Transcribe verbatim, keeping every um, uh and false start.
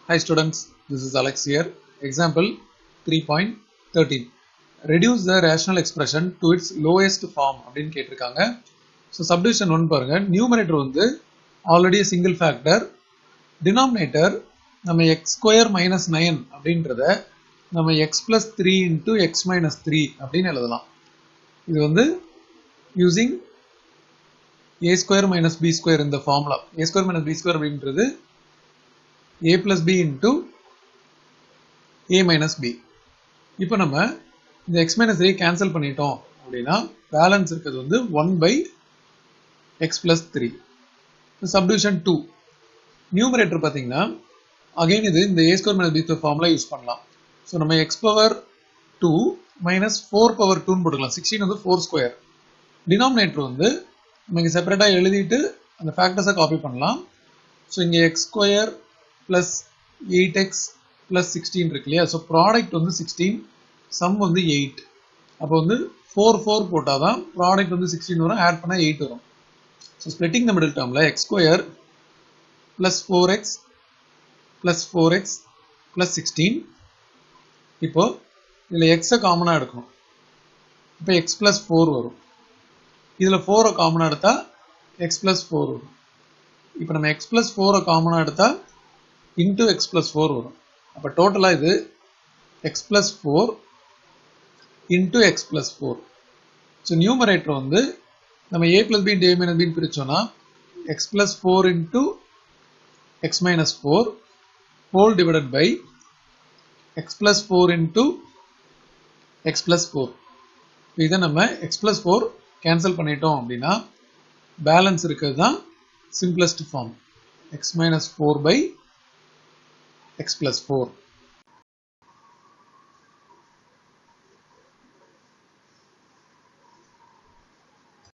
Hi students, this is Alex here. Example three point one three. Reduce the rational expression to its lowest form அப்படினு கேட்டிருக்காங்க. So subdivision one பாருங்க. Numerator வந்து already a single factor. Denominator நம்ம x square minus nine அப்படின்றத நம்ம x plus three into x minus three அப்படினு எழுதலாம். இது வந்து using a square minus b square இந்த formula. A square minus b square அப்படின்றது a plus b into a minus b. இப்போ நம்ம இந்த x minus three cancel பண்ணிட்டோம் அப்படினா balance இருக்குது வந்து one by x plus three. Subdivision two. Numerator பாத்தீங்கன்னா again இது இந்த a square minus b square formula use பண்ணலாம். So நம்ம x power two minus four power two னு போட்டுக்கலாம். sixteen வந்து four square. Denominator வந்து நம்ம இங்க செப்பரேட்டா எழுதிட்டு அந்த ஃபேக்டர்ஸை காப்பி பண்ணலாம். So இங்க x square plus eight x plus sixteen இருக்கு இல்லையா? So product வந்து sixteen, sum வந்து eight. அப்போ வந்து four four போட்டாதான் product வந்து sixteen வரும், add பண்ணா eight வரும். So splitting the middle termல x square plus four x plus four x plus sixteen. இப்போ இதுல x காமனா எடுக்கணும். இப்போ x plus four வரும். இதுல four காமனா எடுத்தா x plus four வரும். இப்போ நம்ம x plus four காமனா எடுத்தா into x plus four வரும். அப்ப டோட்டலா இது x plus four into x plus four. So numerator வந்து நம்ம a plus b into a minus b னு பிரிச்சோம்னா x plus four into x minus four whole divided by x plus four into x plus four. இதை நம்ம x plus four cancel பண்ணிட்டோம் அப்படின்னா balance இருக்கிறது தான் simplest form. X minus four by x plus four.